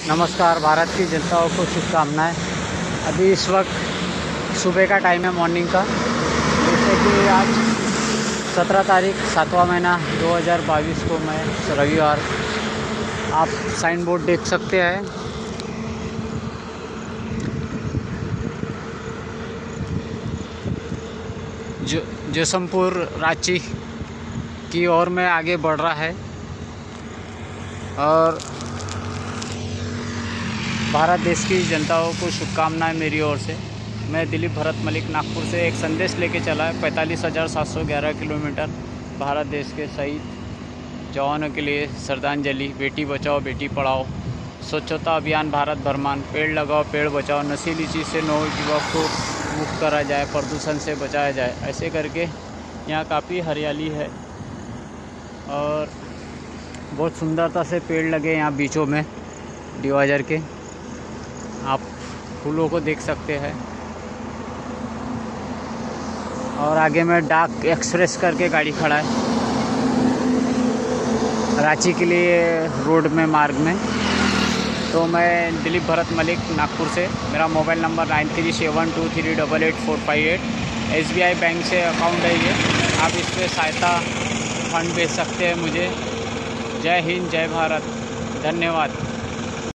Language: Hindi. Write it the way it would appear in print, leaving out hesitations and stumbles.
नमस्कार। भारत की जनताओं को शुभकामनाएं। अभी इस वक्त सुबह का टाइम है, मॉर्निंग का। जैसे कि आज 17 तारीख 7वां महीना 2022 को मैं रविवार, आप साइन बोर्ड देख सकते हैं। जशनपुर रांची की ओर में आगे बढ़ रहा है और भारत देश की जनताओं को शुभकामनाएं मेरी ओर से। मैं दिलीप भरत मलिक नागपुर से एक संदेश लेके चला है। 45,711 किलोमीटर भारत देश के शहीद जवानों के लिए श्रद्धांजलि। बेटी बचाओ बेटी पढ़ाओ, स्वच्छता अभियान भारत भरमान, पेड़ लगाओ पेड़ बचाओ, नशीली चीज़ से नवयुवक को मुक्त करा जाए, प्रदूषण से बचाया जाए। ऐसे करके यहाँ काफ़ी हरियाली है और बहुत सुंदरता से पेड़ लगे यहाँ बीचों में डिवाइडर के। आप फूलों को देख सकते हैं। और आगे में डाक एक्सप्रेस करके गाड़ी खड़ा है रांची के लिए रोड में, मार्ग में। तो मैं दिलीप भरत मलिक नागपुर से, मेरा मोबाइल नंबर 9372388458। SBI बैंक से अकाउंट है ये। आप इस पर सहायता फंड भेज सकते हैं मुझे। जय हिंद, जय भारत, धन्यवाद।